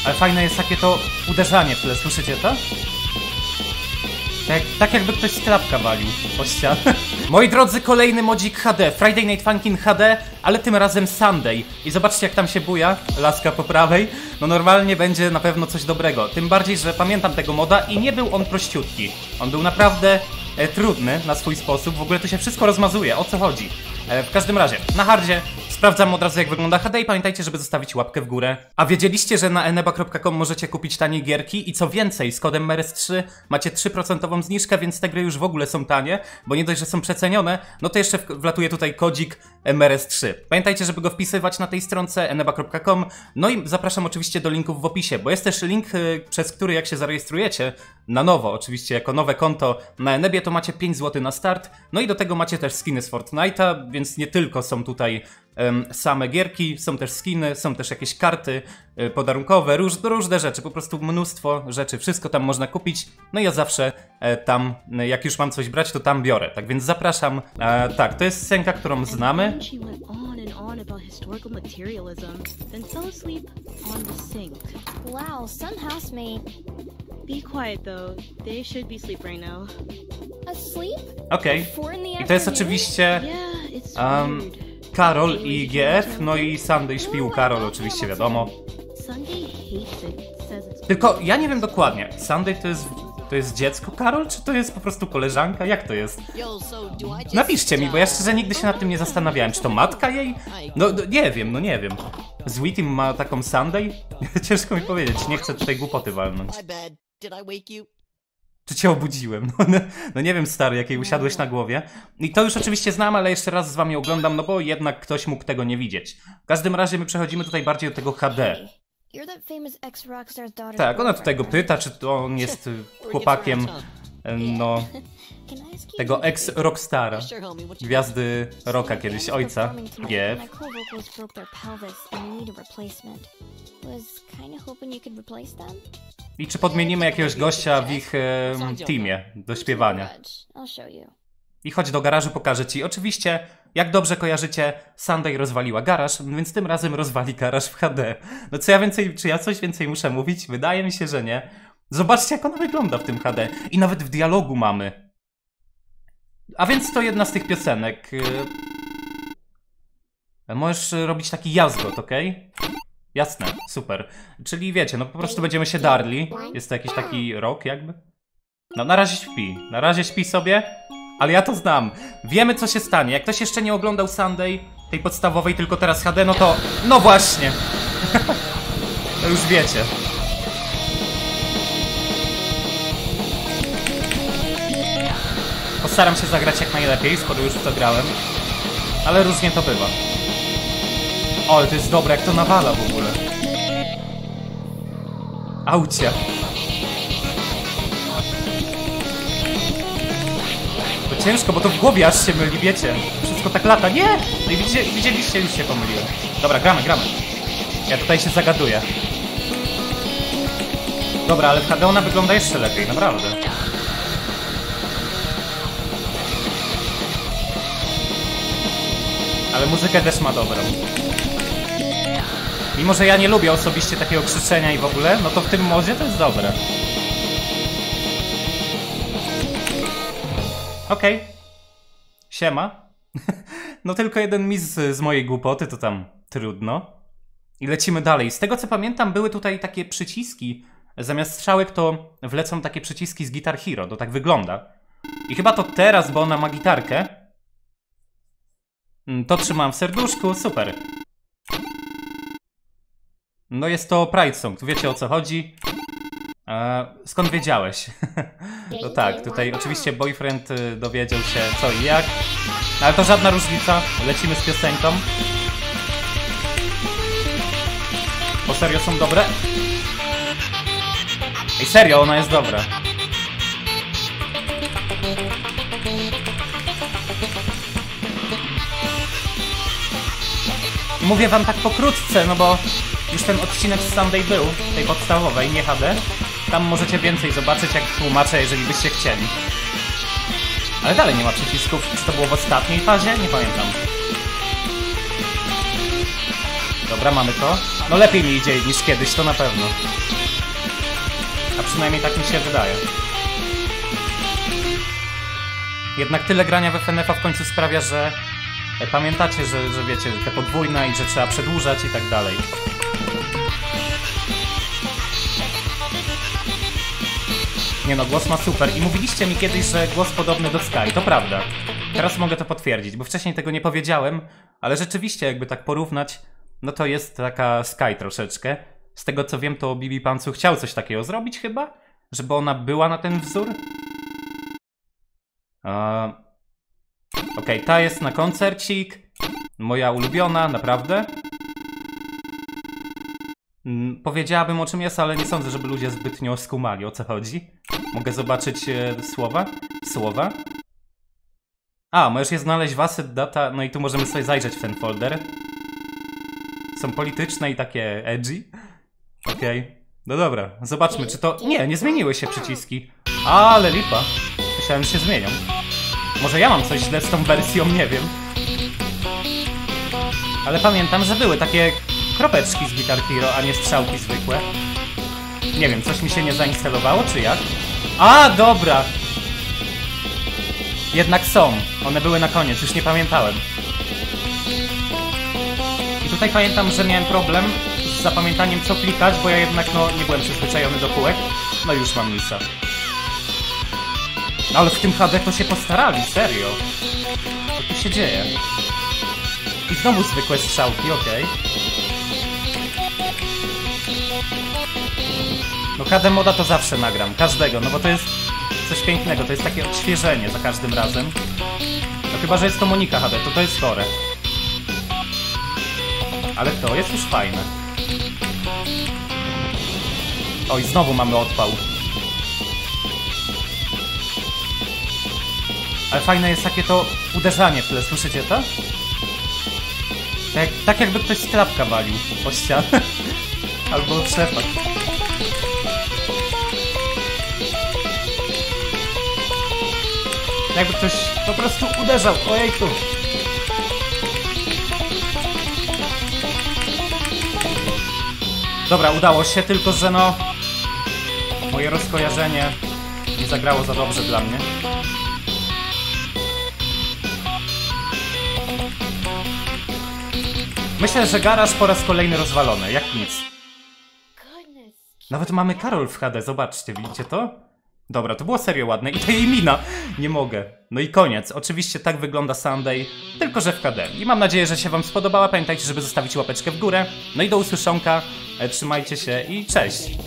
Ale fajne jest takie to uderzanie w tle, słyszycie to? Tak jakby ktoś z klapka walił po ścianę. Moi drodzy, kolejny modzik HD, Friday Night Funkin' HD, ale tym razem Sunday. I zobaczcie jak tam się buja, laska po prawej. No normalnie będzie na pewno coś dobrego. Tym bardziej, że pamiętam tego moda i nie był on prościutki. On był naprawdę trudny na swój sposób. W ogóle tu się wszystko rozmazuje, o co chodzi? W każdym razie, na hardzie sprawdzam od razu jak wygląda HD i pamiętajcie, żeby zostawić łapkę w górę. A wiedzieliście, że na eneba.com możecie kupić tanie gierki i co więcej, z kodem MERES3 macie 3% zniżkę, więc te gry już w ogóle są tanie, bo nie dość, że są przecenione, no to jeszcze wlatuje tutaj kodzik MERES3. Pamiętajcie, żeby go wpisywać na tej stronce eneba.com, no i zapraszam oczywiście do linków w opisie, bo jest też link, przez który jak się zarejestrujecie na nowo, oczywiście jako nowe konto na Enebie, to macie 5 zł na start, no i do tego macie też skiny z Fortnite'a, więc nie tylko są tutaj same gierki, są też skiny, są też jakieś karty podarunkowe, różne rzeczy, po prostu mnóstwo rzeczy, wszystko tam można kupić, no i ja zawsze tam, jak już mam coś brać, to tam biorę, tak więc zapraszam. Tak, to jest scenka, którą znamy. Wow, some housemate. Be quiet though. They should be asleep right now. Asleep? Okej. I to jest oczywiście Karol i GF, no i Sunday śpi u Karol, oczywiście wiadomo. Tylko ja nie wiem dokładnie, Sunday to jest dziecko Karol, czy to jest po prostu koleżanka? Jak to jest? Napiszcie mi, bo ja szczerze nigdy się nad tym nie zastanawiałem. Czy to matka jej? No nie wiem, no nie wiem. Sweetim ma taką Sunday? Ciężko mi powiedzieć, nie chcę tutaj głupoty walnąć. Czy cię obudziłem? No nie wiem, stary, jakiej usiadłeś na głowie. I to już oczywiście znam, ale jeszcze raz z wami oglądam, no bo jednak ktoś mógł tego nie widzieć. W każdym razie my przechodzimy tutaj bardziej do tego HD. Tak, ona tutaj go pyta, czy to on jest chłopakiem, no, tego ex-rockstara, gwiazdy rocka kiedyś, ojca, GF. I czy podmienimy jakiegoś gościa w ich teamie do śpiewania. I chodź do garażu, pokażę ci. Oczywiście, jak dobrze kojarzycie, Sunday rozwaliła garaż, więc tym razem rozwali garaż w HD. No co ja więcej, czy ja coś więcej muszę mówić? Wydaje mi się, że nie. Zobaczcie, jak ona wygląda w tym HD. I nawet w dialogu mamy. A więc to jedna z tych piosenek. Możesz robić taki jazgot, okej? Jasne, super. Czyli wiecie, no po prostu będziemy się darli. Jest to jakiś taki rock jakby. No na razie śpi sobie. Ale ja to znam. Wiemy co się stanie. Jak ktoś jeszcze nie oglądał Sunday, tej podstawowej, tylko teraz HD, no to... No właśnie. To już wiecie. Postaram się zagrać jak najlepiej, skoro już w to grałem. Ale różnie to bywa. O, ale to jest dobre, jak to nawala w ogóle. Aucie. To ciężko, bo to w głowie aż się myli, wiecie. Wszystko tak lata. Nie! No i widzieliście, już się pomyliłem. Dobra, gramy. Ja tutaj się zagaduję. Dobra, ale w HD ona wygląda jeszcze lepiej, naprawdę. Ale muzykę też ma dobrą. Mimo, że ja nie lubię osobiście takiego krzyczenia i w ogóle, no to w tym modzie to jest dobre. Okej. Siema. No tylko jeden mis z mojej głupoty, to tam trudno. I lecimy dalej. Z tego co pamiętam, były tutaj takie przyciski. Zamiast strzałek to wlecą takie przyciski z Guitar Hero. To tak wygląda. I chyba to teraz, bo ona ma gitarkę. To trzymam w serduszku, super. No jest to Pride Song, tu wiecie o co chodzi. Skąd wiedziałeś? No tak, tutaj oczywiście boyfriend dowiedział się co i jak. Ale to żadna różnica, lecimy z piosenką. Bo serio są dobre? Ej, serio, ona jest dobra. Mówię wam tak pokrótce, no bo już ten odcinek z Sunday był, tej podstawowej, nie HD. Tam możecie więcej zobaczyć, jak tłumaczę, jeżeli byście chcieli. Ale dalej nie ma przycisków. Czy to było w ostatniej fazie? Nie pamiętam. Dobra, mamy to. No lepiej mi idzie niż kiedyś, to na pewno. A przynajmniej tak mi się wydaje. Jednak tyle grania w FNF-a w końcu sprawia, że pamiętacie, że wiecie, te podwójne i że trzeba przedłużać i tak dalej. Nie no, głos ma super. I mówiliście mi kiedyś, że głos podobny do Sky, to prawda. Teraz mogę to potwierdzić, bo wcześniej tego nie powiedziałem, ale rzeczywiście jakby tak porównać, no to jest taka Sky troszeczkę. Z tego co wiem, to Bibi Pancu chciał coś takiego zrobić chyba? Żeby ona była na ten wzór? Okej, ta jest na koncercik. Moja ulubiona, naprawdę. Powiedziałabym o czym jest, ale nie sądzę, żeby ludzie zbytnio skumali, o co chodzi. Mogę zobaczyć słowa. A, możesz je znaleźć w Asset Data, no i tu możemy sobie zajrzeć w ten folder. Są polityczne i takie edgy. Okej. No dobra, zobaczmy czy to... Nie zmieniły się przyciski. Ale lipa. Myślałem, że się zmienią. Może ja mam coś źle z tą wersją, nie wiem. Ale pamiętam, że były takie kropeczki z Guitar Hero, a nie strzałki zwykłe. Nie wiem, coś mi się nie zainstalowało, czy jak? A, dobra! Jednak są. One były na koniec, już nie pamiętałem. I tutaj pamiętam, że miałem problem z zapamiętaniem co klikać, bo ja jednak nie byłem przyzwyczajony do kółek. No już mam misa. Ale w tym HD to się postarali, serio. Co tu się dzieje? I znowu zwykłe strzałki, okej. No HD moda to zawsze nagram, każdego, no bo to jest coś pięknego, to jest takie odświeżenie za każdym razem. No chyba, że jest to Monika HD, to jest chore. Ale to jest już fajne. Oj, znowu mamy odpał. Ale fajne jest takie to uderzanie w tle, słyszycie to? Tak jakby ktoś sklapka walił o ścianę. Albo w szlepak. Jakby ktoś po prostu uderzał, ojejku. Dobra, udało się, tylko że moje rozkojarzenie nie zagrało za dobrze dla mnie. Myślę, że garaż po raz kolejny rozwalony, jak nic. Nawet mamy Karol w HD, zobaczcie, widzicie to? Dobra, to było serio ładne i to jej mina. Nie mogę. No i koniec. Oczywiście tak wygląda Sunday, tylko że w HD. I mam nadzieję, że się wam spodobała. Pamiętajcie, żeby zostawić łapeczkę w górę. No i do usłyszonka. Trzymajcie się i cześć.